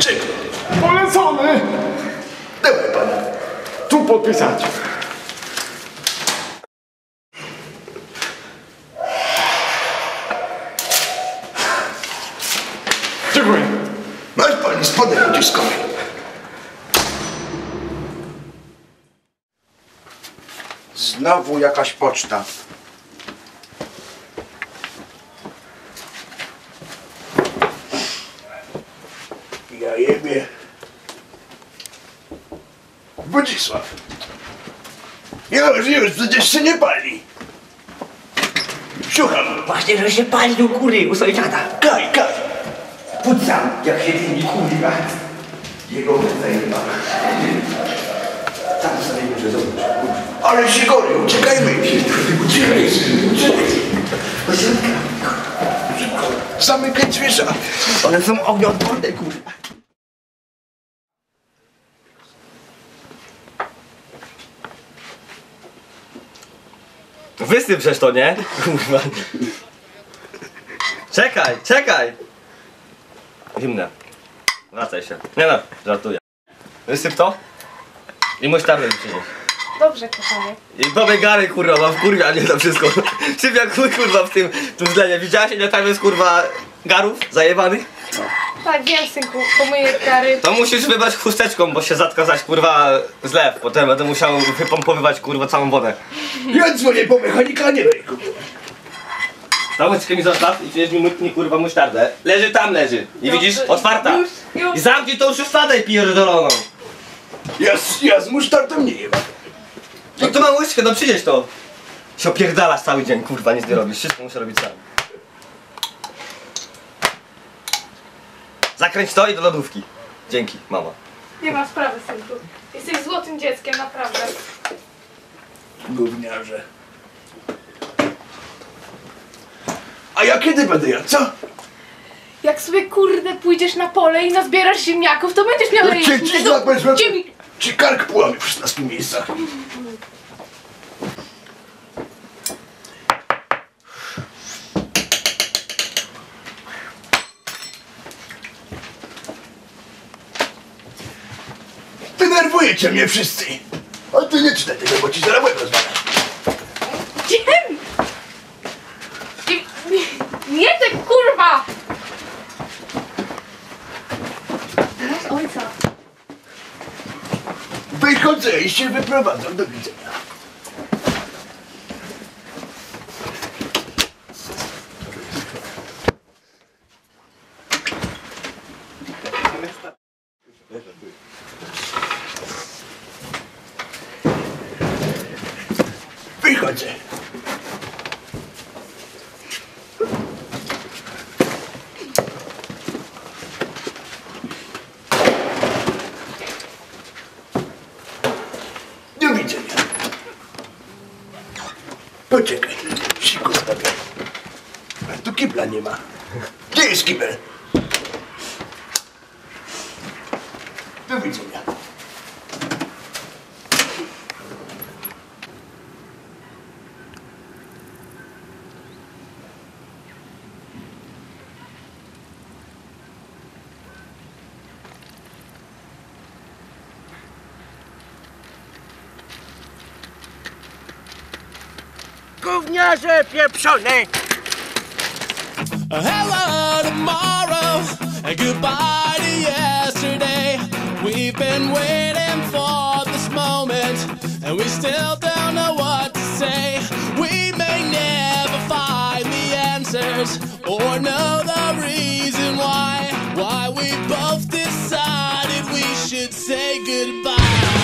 Czego? Polecony! Dawaj pan. Tu podpisać. Dziękuję. Masz pan spodek uciskowy. Znowu jakaś poczta. Ja jebie. Wodzisław. Już, przecież się nie pali. Słucham. Właśnie, że się pali u góry, u sąsiada. Kaj. Pucam, jak się dymi, kurwa. Jego zajeba. Tam sobie muszę zobaczyć. Ale się gori, uciekajmy. Uciekaj. Do środka. Zamykaj drzwiesza. One są ognioodporne, kurwa. Wysyp przecież to, nie? Kurwa. Czekaj! Zimne. Wracaj się. Nie no, żartuję. Wysyp to i musztardę przynieść. Dobrze, kochanie. I pobiegary, kurwa, mam kurwa, a nie to wszystko. Czym jak chuj, kurwa, w tym zlenie. Widziałaś, ile tam jest, kurwa, garów zajebanych? Tak, wiem, synku, pomyję kary. To musisz wybrać chusteczką, bo się zatka zaś, kurwa, zlew. Potem będę musiał wypompowywać, kurwa, całą wodę. Ja dzwonię po mechanika, nie lejku. Ta łyczkę mi zostaw i przynieś mi, kurwa, musztardę. Leży. I widzisz? Otwarta. Już. I zamknij tą szufladę pierdoloną. Ja z musztardą nie jem. No to mam łyżkę, no przynieś to. Się opierdalasz cały dzień, kurwa, nic nie robisz. Wszystko muszę robić sam. Zakręć to i do lodówki. Dzięki, mama. Nie ma sprawy, synku. Jesteś złotym dzieckiem, naprawdę. Gówniarze. A ja kiedy będę jadł, co? Jak sobie, kurde, pójdziesz na pole i nazbierasz ziemniaków, to będziesz miał Ci kark połamie w 16 miejscach. Denerwujecie mnie wszyscy. A ty nie czytaj tego, bo ci zaraz łeb rozwalę. Nie te kurwa! Masz ojca. Wychodzę i się wyprowadzam. Do widzenia. Wychodzę. Do widzenia. Poczekaj, siku stawiam. A tu kibla nie ma. Gdzie jest kibel? Do widzenia. Gówniarze pieprzone! Hello tomorrow and goodbye to yesterday. We've been waiting for this moment and we still don't know what to say. We may never find the answers or know the reason why we both decided we should say goodbye.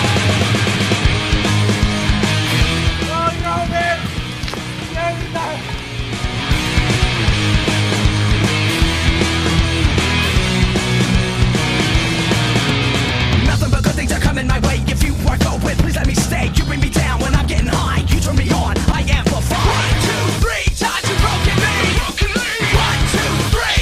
Nothing but good things are coming my way. If you are going, please let me stay. You bring me down when I'm getting high. You turn me on, I amplify. 1, 2, 3 times you've broken me. 1, 2, 3.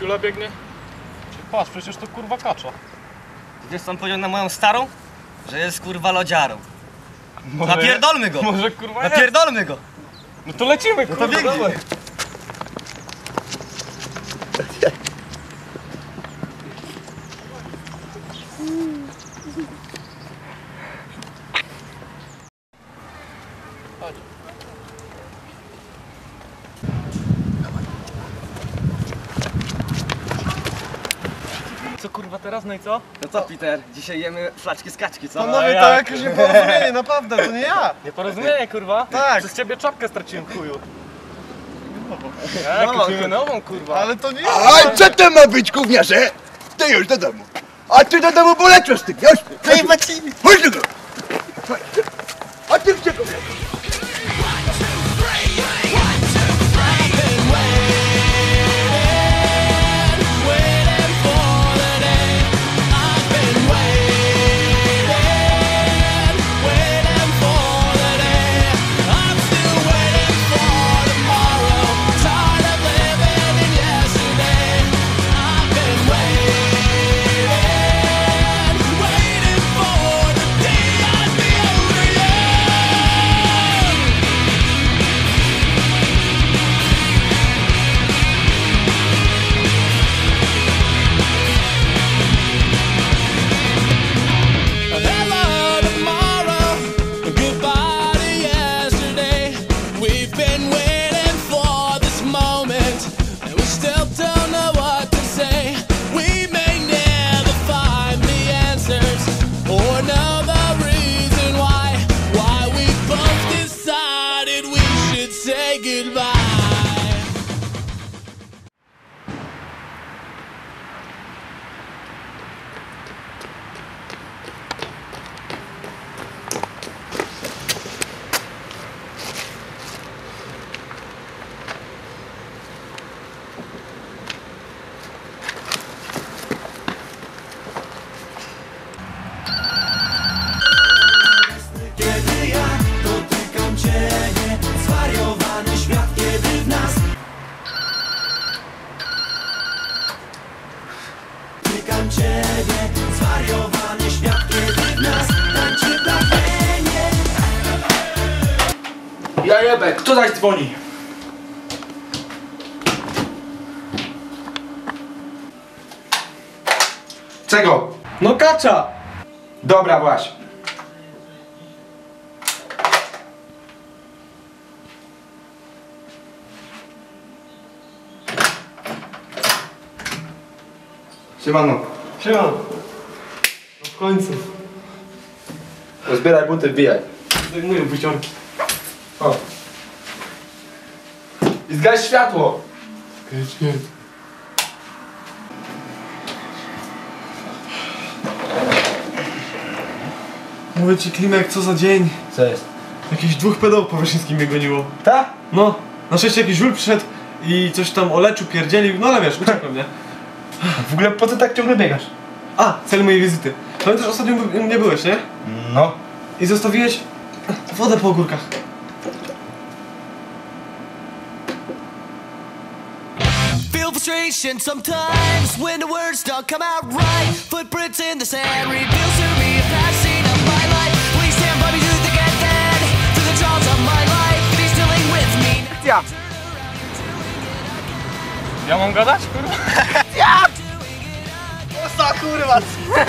Kula biegnie? Patrz, przecież to kurwa kacza. Wiesz co on powiedział na moją starą? Że jest kurwa lodziarą. Napierdolmy go! Może kurwa jest. Napierdolmy go! No to lecimy, kurwa. To biegnie! Co kurwa teraz, no i co? No co Peter, dzisiaj jemy flaczki z kaczki, co? Panowie, to jakieś nieporozumienie, naprawdę, to nie ja. Nieporozumienie, kurwa? Tak. Przez ciebie czapkę straciłem, chuju. Ja kupimy nową, kurwa. Ale to nie A co to ma być, gówniarze? Ty już do domu. A ty do domu polecz z tym, już? Chodź do go. A ty gdzie go? Ja jebę, kto zaś dzwoni? Czego? No kacza! Dobra, właśnie. Siemano. Siema. No w końcu. Rozbieraj buty, wbijaj. Zdejmuję buciorki. O. I zgaś światło. Mówię ci, Klimek, co za dzień. Co jest? Jakieś 2 pedałów po Wyszyńskim mnie goniło. Ta? No, na szczęście jakiś żul przyszedł i coś tam o leczu pierdzielił, no ale wiesz, uciekłem, nie? W ogóle po co tak ciągle biegasz? A, cel mojej wizyty. Pamiętasz, ostatnio u mnie byłeś, nie? No. I zostawiłeś wodę po ogórkach. Feel frustration sometimes when the words don't come out right. Footprints in the sand reveals to me a past scene of my life. Please stand by me to the get dead, to the jaws of my life. He's dealing with me. Ja. Ja mam gadać, kurwa? Co kurwa?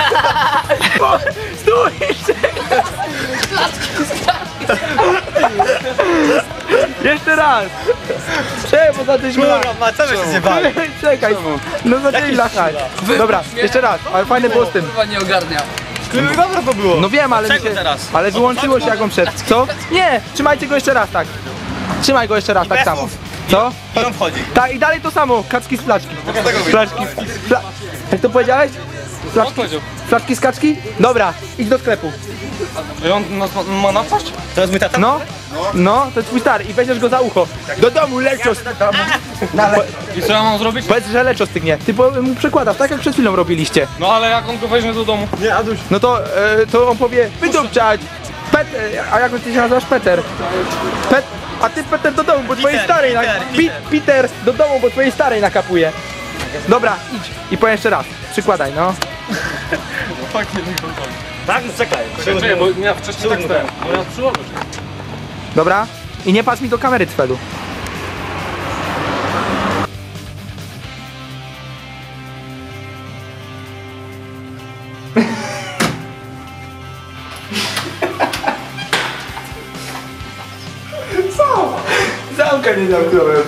Jeszcze raz. Czekaj, bo zaczęliśmy Kurwa, ma co byście się bali? Czekaj, no zaczęli lachać. Dobra, jeszcze raz, ale fajne było z tym. nie ogarnia. Klimek, dobra to było. No wiem, ale mi Czego się, teraz? ale wyłączyło się jak on wszedł. Co? Nie, trzymajcie go jeszcze raz tak. Trzymaj go jeszcze raz, tak samo. Co? I on wchodzi. Tak, i dalej to samo, kaczki z flaczki. Flaczki. Jak to powiedziałeś? Flaczki, powiedział. flaczki z kaczki? Dobra, idź do sklepu. I on ma napaść? To jest mój tata? No, no, to jest twój stary i weźmiesz go za ucho. Do domu, lecios. I co ja mam zrobić? Powiedz, że lecios stygnie. Ty mu przekładasz, tak jak przed chwilą robiliście. No ale jak on go weźmie do domu? Nie, Aduś. No to on powie, wydupczać. A jak ty się nazywasz? Peter. A ty Peter do domu, bo twojej starej Peter. Peter do domu, bo twojej starej nakapuje. Dobra, idź i powiem jeszcze raz. Przykładaj, no. Tak? No czekaj. Czekaj, bo ja wcześniej tak stałem. Bo ja przyłożę. Dobra? I nie patrz mi do kamery, Cfelu. Zamka nie zamknąłem.